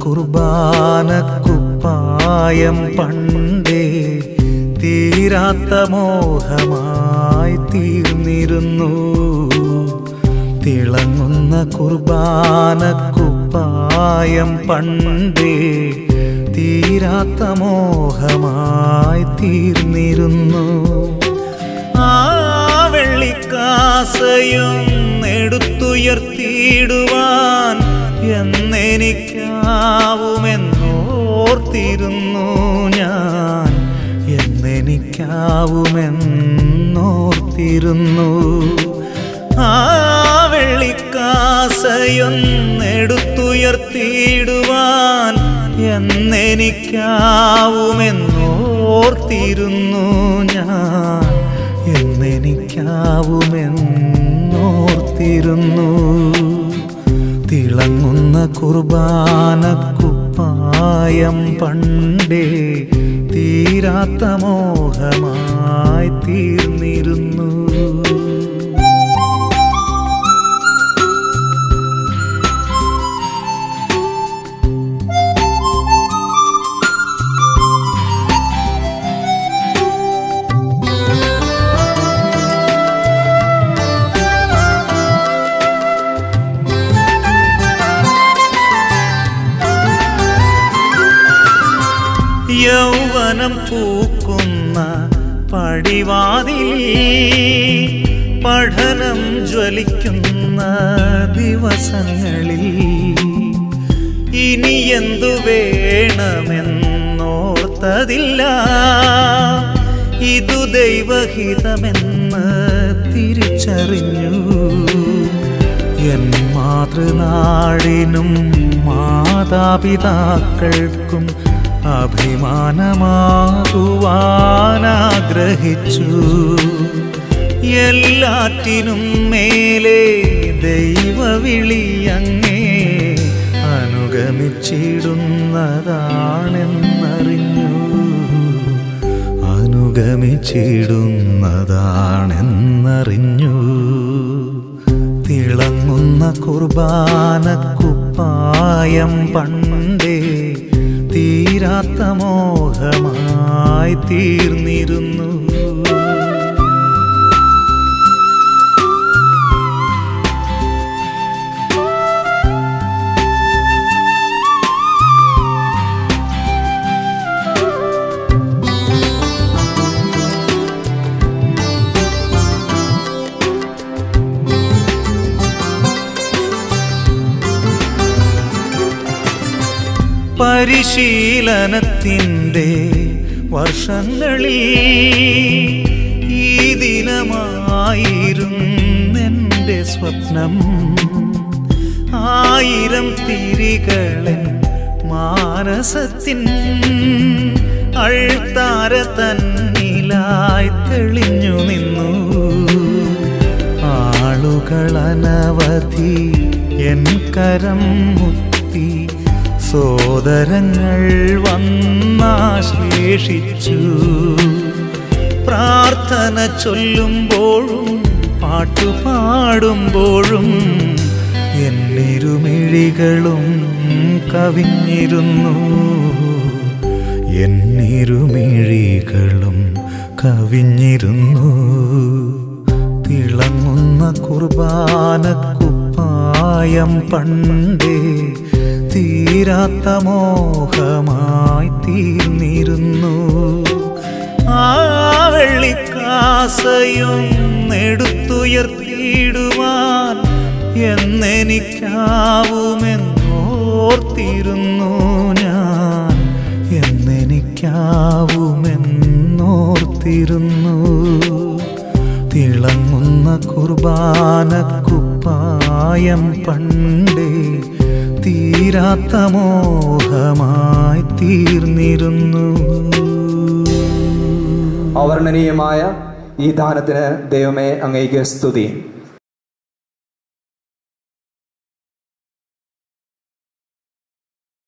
കുർബാനക്കുപ്പായം പണ്ടേ തീരാത്ത മോഹമായി തീർന്നിരുന്നു. തിളങ്ങുന്ന കുർബാനക്കുപ്പായം പണ്ടേ തീരാത്ത മോഹമായി തീർന്നിരുന്നു. ആ വെള്ളിക്കാസയും എടുത്തുയർത്തിയിടുവാൻ എന്നെനിക്കാവുമെന്നോർത്തിരുന്നു ഞാൻ, എന്നെനിക്കാവുമെന്നോർത്തിരുന്നു. ആ വെള്ളിക്കാസയൊന്നെടുത്തുയർത്തിയിടുവാൻ എന്നെനിക്കാവുമെന്നോർത്തിരുന്നു ഞാൻ, എന്നെനിക്കാവുമെന്നോർത്തിരുന്നു. തിളങ്ങുന്ന കുർബാനക്കുപ്പായം പണ്ടേ തീരാത്ത മോഹമായി തീർന്നിരുന്നു. യൗവനം പൂക്കുന്ന പടിവാതിൽ, പഠനം ജ്വലിക്കുന്ന ദിവസങ്ങളിൽ ഇനി എന്തു വേണമെന്നോർത്തതില്ല. ഇതു ദൈവഹിതമെന്ന് തിരിച്ചറിഞ്ഞു. എൻ മാതൃനാടിനും മാതാപിതാക്കൾക്കും അഭിമാനമാകുവാനാഗ്രഹിച്ചു. എല്ലാറ്റിനും മേലെ ദൈവവിളിയങ്ങേ അനുഗമിച്ചിടുന്നതാണെന്നറിഞ്ഞു, അനുഗമിച്ചിടുന്നതാണെന്നറിഞ്ഞു. തിളങ്ങുന്ന കുർബാനക്കുപ്പായം പണ്ടേ തീരാത്ത മോഹമായി തീർന്നിരുന്നു. പരിശീലനത്തിൻ്റെ വർഷങ്ങളിൽ ഈ ദിനമായിരുന്നെൻ്റെ സ്വപ്നം. 1000 തിരികളൻ മാനസത്തിൻ അൾത്താര തന്നിലായി തെളിഞ്ഞു നിന്നു. ആളുകളനവധി എൻ കരം മുത്തി, സോദരങ്ങൾ വന്നാശ്ലേഷിച്ചു. പ്രാർത്ഥന ചൊല്ലുമ്പോഴും പാട്ടുപാടുമ്പോഴും എന്നിരുമിഴികളും കവിഞ്ഞിരുന്നു, എന്നിരുമിഴികളും കവിഞ്ഞിരുന്നു. തിളങ്ങുന്ന കുർബാനക്കുപ്പായം പണ്ടേ തീരാത്ത മോഹമായി തീർന്നിരുന്നു. ആ വെള്ളിക്കാസയൊന്നെടുത്തുയർത്തിയിടുവാൻ എന്നെനിക്കാവുമെന്നോർത്തിരുന്നു ഞാൻ, എന്നെനിക്കാവുമെന്നോർത്തിരുന്നു. തിളങ്ങുന്ന കുർബാനക്കുപ്പായം പണ്ടേ തീരാത്ത മോഹമായി തീർന്നിരുന്നു. അവർണ്ണനീയമായ ഈ ദാനത്തിന് ദൈവമേ അങ്ങേക്ക് സ്തുതി.